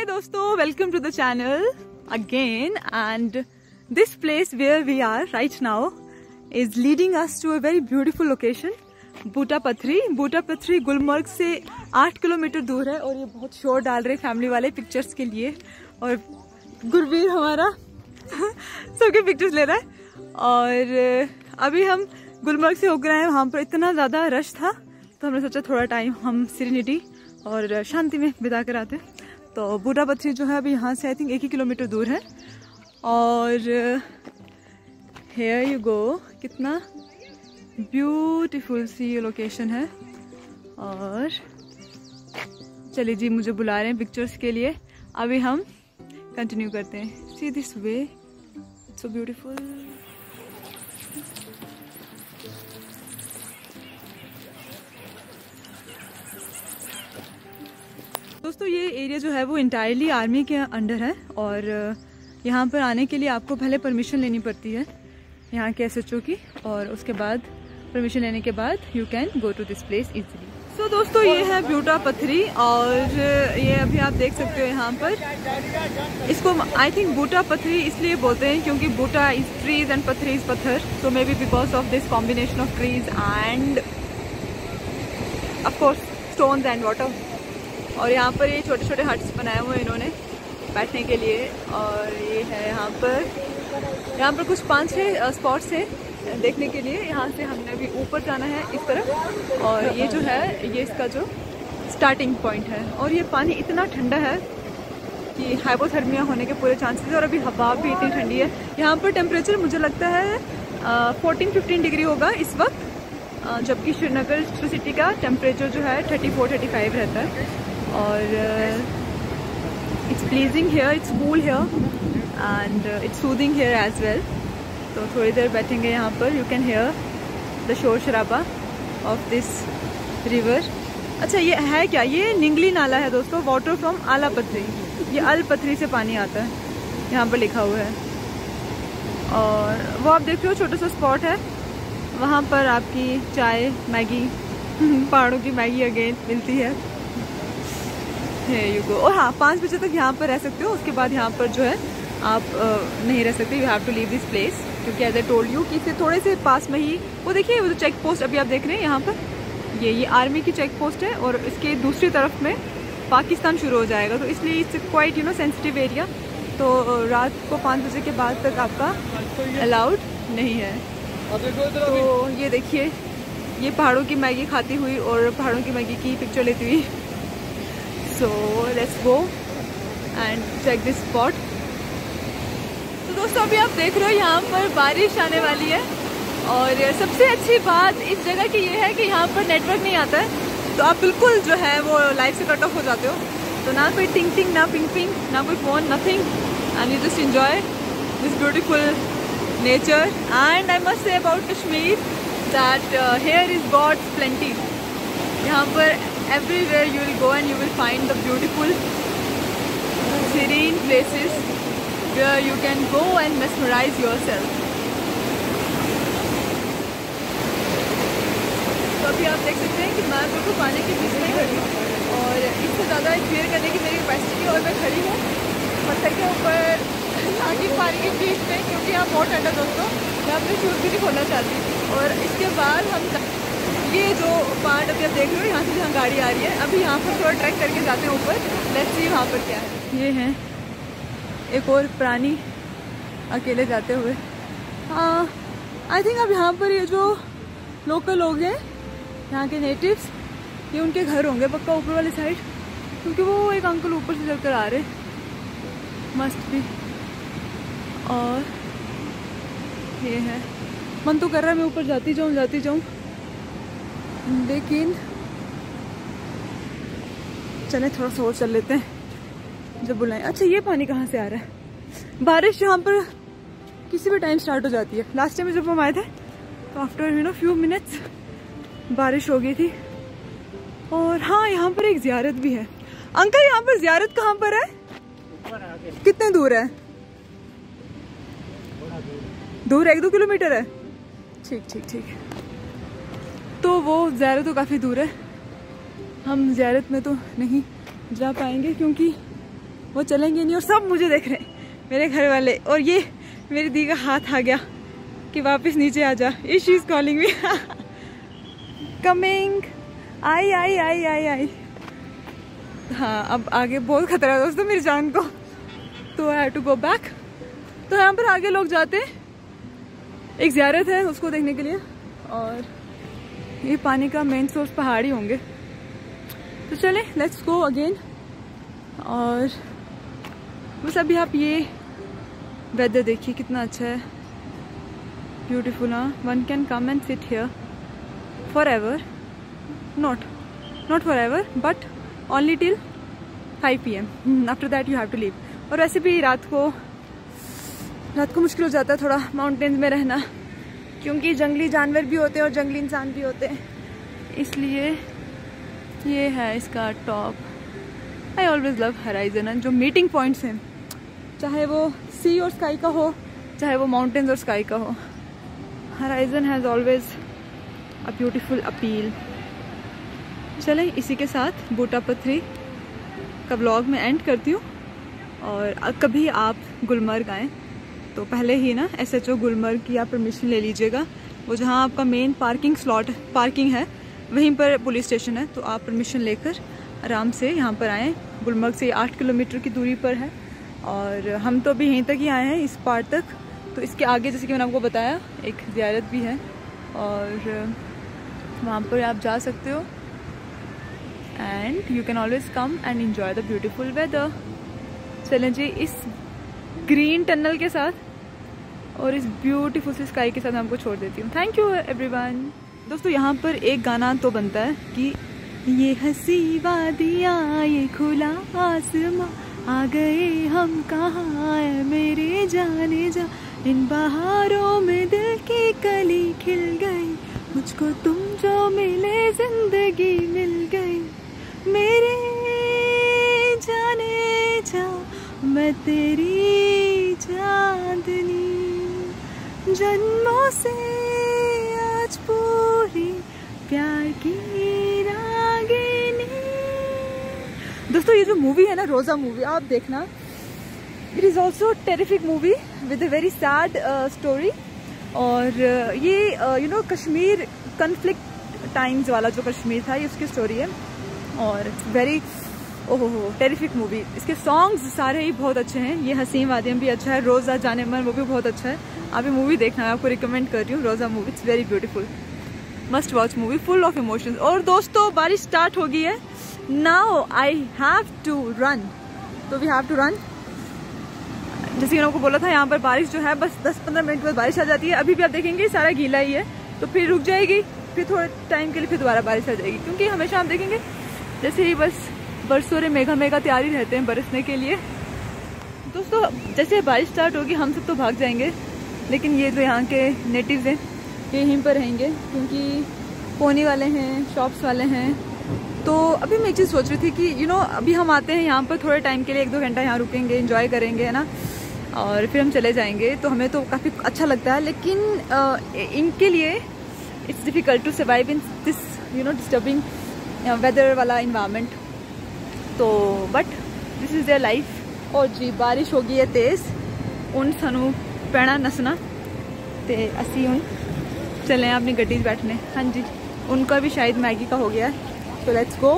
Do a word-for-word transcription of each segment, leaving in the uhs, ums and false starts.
Hey दोस्तों, welcome to the channel again, and this place where we are right now is leading us to a very beautiful location, बूटा पथरी। बूटा पथरी गुलमर्ग से आठ kilometre दूर है और ये बहुत शोर डाल रहे फैमिली वाले पिक्चर्स के लिए, और गुरवीर हमारा सबके पिक्चर्स ले रहा है। और अभी हम गुलमर्ग से होकर आए, वहाँ पर इतना ज़्यादा रश था तो हमने सोचा थोड़ा टाइम हम सिरिनिटी और शांति में बिता कर आते। तो बूटा पथरी जो है अभी यहाँ से आई थिंक एक ही किलोमीटर दूर है। और हेयर यू गो, कितना ब्यूटीफुल सी लोकेशन है। और चलिए जी, मुझे बुला रहे हैं पिक्चर्स के लिए, अभी हम कंटिन्यू करते हैं। See this way, it's so beautiful. दोस्तों ये एरिया जो है वो इंटायरली आर्मी के अंडर है, और यहाँ पर आने के लिए आपको पहले परमिशन लेनी पड़ती है यहाँ के एस एच ओ की, और उसके बाद परमिशन लेने के बाद you can go to this place easily. So दोस्तों ये है बूटा पथरी, और ये अभी आप देख सकते हो यहाँ पर इसको आई थिंक बूटा पथरी इसलिए बोलते हैं क्योंकि बूटा इज ट्रीज एंड पथरी इज पत्थर, so may be because of this combination of trees and of course stones and water. और यहाँ पर ये छोटे छोटे हट्स बनाए हुए हैं इन्होंने बैठने के लिए। और ये है यहाँ पर यहाँ पर कुछ पांच छह स्पॉट्स हैं देखने के लिए। यहाँ से हमने अभी ऊपर जाना है इस तरफ, और ये जो है ये इसका जो स्टार्टिंग पॉइंट है। और ये पानी इतना ठंडा है कि हाइपोथर्मिया होने के पूरे चांसेस है, और अभी हवा भी इतनी ठंडी है। यहाँ पर टेम्परेचर मुझे लगता है फोर्टीन फिफ्टीन डिग्री होगा इस वक्त, जबकि श्रीनगर सिटी का टेम्परेचर जो है थर्टी फोर थर्टी फाइव रहता है। और it's pleasing here, it's cool here and it's soothing here as well. तो थोड़ी देर बैठेंगे यहाँ पर, you can here the shore शराबा ऑफ दिस रिवर। अच्छा ये है क्या, ये निंगली नाला है दोस्तों, वाटर फ्रॉम आला पथरी। ये अल पथरी से पानी आता है, यहाँ पर लिखा हुआ है। और वो आप देख रहे हो छोटा सा स्पॉट है, वहाँ पर आपकी चाय मैगी पहाड़ों की मैगी अगेन मिलती है। You go. और हाँ, पाँच बजे तक यहाँ पर रह सकते हो, उसके बाद यहाँ पर जो है आप uh, नहीं रह सकते, you have to leave this place, क्योंकि एज आई टोल्ड यू कि इससे थोड़े से पास में ही वो देखिए वो जो चेक पोस्ट अभी आप देख रहे हैं यहाँ पर, ये ये आर्मी की चेक पोस्ट है, और इसके दूसरी तरफ में पाकिस्तान शुरू हो जाएगा। तो इसलिए it's quite you know sensitive area, तो रात को पाँच बजे के बाद तक आपका अलाउड नहीं है। तो ये देखिए, ये पहाड़ों की मैगी खाती हुई और पहाड़ों की मैगी की पिक्चर लेती हुई। So let's go and check this spot. तो दोस्तों अभी आप देख रहे हो यहाँ पर बारिश आने वाली है, और सबसे अच्छी बात इस जगह की ये है कि यहाँ पर नेटवर्क नहीं आता है, तो आप बिल्कुल जो है वो लाइफ से कट ऑफ हो जाते हो। तो ना कोई टिंग टिंग, ना पिंग पिंग, ना कोई phone, nothing, and you just enjoy this beautiful nature. And I must say about Kashmir that uh, here is God's plenty. यहाँ पर everywhere you will go and you will find the beautiful serene places where you can go and mesmerize yourself. तो अभी आप देख सकते हैं कि मैं बिल्कुल पानी के बीच में खड़ी हूँ, और इससे ज़्यादा क्लियर करने की मेरी कैपेसिटी, और मैं खड़ी हूँ पत्थर के ऊपर आगे पानी के बीच में, क्योंकि यहाँ बहुत ठंडा दोस्तों, मैं अपने शूज़ भी नहीं खोलना चाहती। और इसके बाद हम ये जो पार्ट अभी आप देख रहे हो, यहाँ से जहाँ गाड़ी आ रही है, अभी यहाँ पर थोड़ा ट्रैक करके जाते हैं ऊपर, लेट्स सी वहाँ पर क्या है। ये है एक और प्राणी अकेले जाते हुए। हाँ आई थिंक अब यहाँ पर ये जो लोकल लोग हैं, यहाँ के नेटिव्स, ये उनके घर होंगे पक्का ऊपर वाली साइड, क्योंकि वो एक अंकल ऊपर से चलकर आ रहे मस्ट भी। और ये है, मन तो कर रहा है मैं ऊपर जाती जाऊँ जाती जाऊँ, लेकिन चले थोड़ा सा और चल लेते हैं जब बुलाएं। अच्छा ये पानी कहाँ से आ रहा है? बारिश यहाँ पर किसी भी टाइम स्टार्ट हो जाती है। लास्ट टाइम जब हम आए थे तो after you know few minutes बारिश हो गई थी। और हाँ, यहाँ पर एक ज़ियारत भी है। अंकल यहाँ पर ज़ियारत कहाँ पर है? कितने दूर है? दूर है, एक दो किलोमीटर है। ठीक ठीक ठीक। तो वो ज़ियारत तो काफ़ी दूर है, हम ज़ियारत में तो नहीं जा पाएंगे क्योंकि वो चलेंगे नहीं और सब मुझे देख रहे हैं मेरे घर वाले। और ये मेरी दी का हाथ आ गया कि वापस नीचे आ जा। इश is calling me coming. I I I I I हाँ, अब आगे बहुत खतरा है दोस्तों मेरी जान को, तो I have to go back. तो यहाँ पर आगे लोग जाते हैं, एक ज़ियारत है उसको देखने के लिए, और ये पानी का मेन सोर्स पहाड़ी होंगे। तो चलें लेट्स गो अगेन। और बस अभी आप ये वेदर देखिए कितना अच्छा है, ब्यूटीफुल। हाँ, one can come and sit here for ever, not not for ever but only till five P M, after that you have to leave. और वैसे भी रात को रात को मुश्किल हो जाता है थोड़ा माउंटेन्स में रहना, क्योंकि जंगली जानवर भी होते हैं और जंगली इंसान भी होते हैं, इसलिए ये है इसका top. I always love horizon, जो मीटिंग पॉइंट्स हैं, चाहे वो सी और स्काई का हो, चाहे वो माउंटेन्स और स्काई का हो, horizon has always a beautiful appeal. चलें इसी के साथ बूटा पथरी का व्लॉग में एंड करती हूँ। और कभी आप गुलमर्ग आएँ तो पहले ही ना एस एच ओ गुलमर्ग की आप परमिशन ले लीजिएगा। वो जहाँ आपका मेन पार्किंग स्लॉट पार्किंग है वहीं पर पुलिस स्टेशन है, तो आप परमिशन लेकर आराम से यहाँ पर आएँ। गुलमर्ग से आठ किलोमीटर की दूरी पर है और हम तो अभी यहीं तक ही आए हैं इस पार्ट तक। तो इसके आगे जैसे कि मैंने आपको बताया एक ज़ियारत भी है और वहाँ पर आप जा सकते हो, and you can always come and enjoy the beautiful weather. चलें जी, इस ग्रीन टनल के साथ और इस ब्यूटीफुल सी स्काई के साथ मैं आपको छोड़ देती हूँ। Thank you everyone. दोस्तों यहाँ पर एक गाना तो बनता है कि ये हंसी वादियाँ ये खुला आसमां, आ गए हम कहाँ है मेरे जाने जा, इन बहारों में दिल की कली खिल गई, मुझको तुम जो मिले जिंदगी मिल गई, मेरे जाने जा मैं तेरी चांदनी, जन्मों से आज पूरी प्यार की रागिनी। दोस्तों ये जो मूवी है ना, रोजा मूवी, आप देखना, it is also terrific movie with a very sad story. और uh, ये you know Kashmir conflict times वाला जो कश्मीर था, ये उसकी स्टोरी है और वेरी ओहो हो टेरिफिक मूवी। इसके सॉन्ग्स सारे ही बहुत अच्छे हैं, ये हसीन वादियाँ भी अच्छा है, रोज़ा जाने मन वो भी बहुत अच्छा है। आप ये मूवी देखना, मैं आपको रिकमेंड कर रही हूँ Roja movie, it's very beautiful, must watch movie, full of emotions. और दोस्तों बारिश स्टार्ट हो गई है, now I have to run, तो वी हैव टू रन। जैसे कि मैंने आपको बोला था यहाँ पर बारिश जो है बस दस पंद्रह मिनट बाद बारिश आ जाती है। अभी भी आप देखेंगे सारा गीला ही है, तो फिर रुक जाएगी, फिर थोड़े टाइम के लिए फिर दोबारा बारिश आ जाएगी, क्योंकि हमेशा आप देखेंगे जैसे ही बस बरसों रे मेघा मेघा तैयार ही रहते हैं बरसने के लिए। दोस्तों जैसे बारिश स्टार्ट होगी हम सब तो भाग जाएंगे, लेकिन ये जो यहाँ के नेटिव्स हैं ये यहीं पर रहेंगे, क्योंकि पोनी वाले हैं, शॉप्स वाले हैं। तो अभी मैं एक चीज़ सोच रही थी कि यू नो अभी हम आते हैं यहाँ पर थोड़े टाइम के लिए, एक दो घंटा यहाँ रुकेंगे, एंजॉय करेंगे, है ना, और फिर हम चले जाएंगे, तो हमें तो काफ़ी अच्छा लगता है। लेकिन आ, इनके लिए it's difficult to survive in this you know disturbing weather वाला इन्वायरमेंट, तो but this is their life. और जी बारिश हो गई है तेज़, उन सानू पैना नसना, ते असी हुन चले हैं अपनी गड्डी बैठने। हाँ जी, उनका भी शायद मैगी का हो गया है, तो लेट्स गो।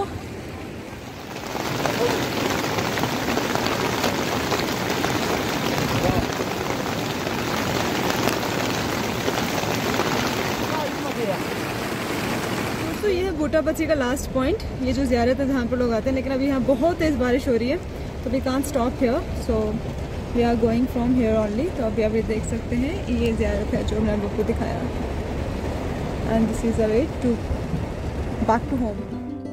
तो ये बूटा पथरी का लास्ट पॉइंट, ये जो ज़ियारत है जहाँ पर लोग आते हैं, लेकिन अभी यहाँ बहुत तेज़ बारिश हो रही है, तो we can't stop here, so we are going from here only. तो अभी अभी देख सकते हैं ये ज़ियारत है जो मैंने आपको दिखाया, and this is a way to back to home.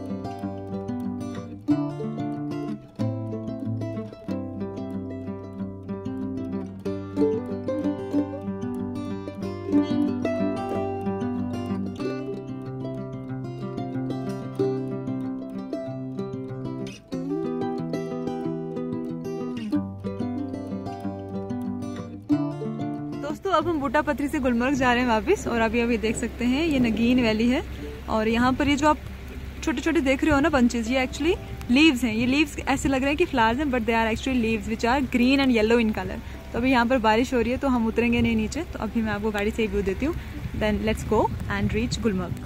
दोस्तों अब हम बूटा पथरी से गुलमर्ग जा रहे हैं वापस, और अभी अभी देख सकते हैं ये नगीन वैली है, और यहाँ पर ये जो आप छोटे छोटे देख रहे हो ना बंचेस, ये एक्चुअली लीव्स हैं, ये लीव्स ऐसे लग रहे हैं कि फ्लावर्स हैं, but they are actually leaves which are green and yellow in colour. तो अभी यहाँ पर बारिश हो रही है तो हम उतरेंगे नहीं नीचे, तो अभी मैं आपको गाड़ी से ही व्यू देती हूँ। Then let's go and reach Gulmarg.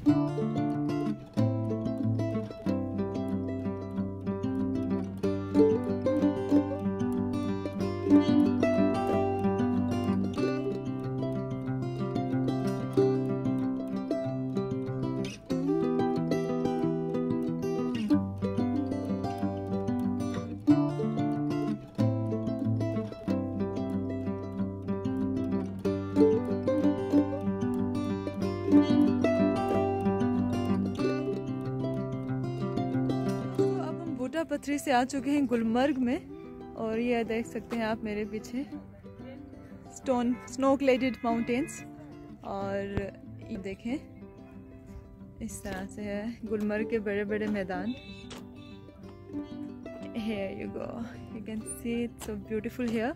पथरी से आ चुके हैं गुलमर्ग में, और ये देख सकते हैं आप मेरे पीछे स्टोन स्नो क्लेडेड माउंटेन्स, और ये देखें इस तरह से है गुलमर्ग के बड़े बड़े मैदान। Here you go, you can see it's so beautiful here।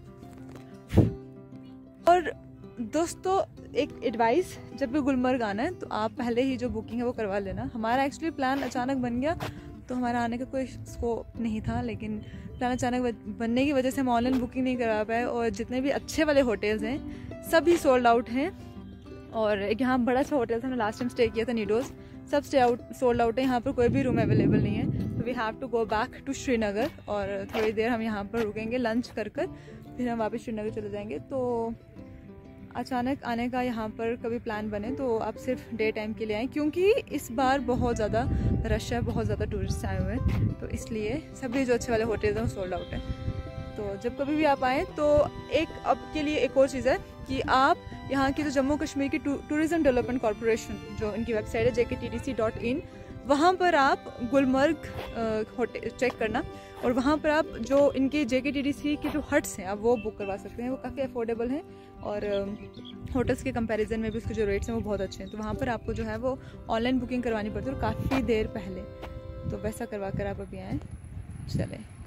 और दोस्तों एक एडवाइस, जब भी गुलमर्ग आना है तो आप पहले ही जो बुकिंग है वो करवा लेना। हमारा एक्चुअली प्लान अचानक बन गया तो हमारा आने का कोई स्कोप नहीं था, लेकिन प्लान अचानक बनने की वजह से हम ऑनलाइन बुकिंग नहीं करवा पाए, और जितने भी अच्छे वाले होटल्स हैं सभी सोल्ड आउट हैं। और एक यहाँ बड़ा सा होटल था, हमने लास्ट टाइम स्टे किया था नीडोस, सब स्टे आउट सोल्ड आउट है, यहाँ पर कोई भी रूम अवेलेबल नहीं है। तो we have to go back to Srinagar, और थोड़ी देर हम यहाँ पर रुकेंगे लंच कर कर, फिर हम वापस श्रीनगर चले जाएंगे। तो अचानक आने का यहाँ पर कभी प्लान बने तो आप सिर्फ डे टाइम के लिए आएँ, क्योंकि इस बार बहुत ज़्यादा रश है, बहुत ज़्यादा टूरिस्ट आए हुए हैं, तो इसलिए सभी जो अच्छे वाले होटल्स हैं वो सोल्ड आउट है। तो जब कभी भी आप आएँ तो एक अब के लिए एक और चीज़ है कि आप यहाँ की जो जम्मू कश्मीर की टूरिज़्म डेवलपमेंट कॉरपोरेशन, जो इनकी वेबसाइट है J K T D C dot in, वहाँ पर आप गुलमर्ग होटल चेक करना, और वहाँ पर आप जो इनके जे के टी डी सी के जो हट्स हैं आप वो बुक करवा सकते हैं। वो काफ़ी अफोर्डेबल हैं, और होटल्स के कंपैरिजन में भी उसके जो रेट्स हैं वो बहुत अच्छे हैं। तो वहाँ पर आपको जो है वो ऑनलाइन बुकिंग करवानी पड़ती है, और काफ़ी देर पहले, तो वैसा करवा कर आप अभी आएँ। चलें।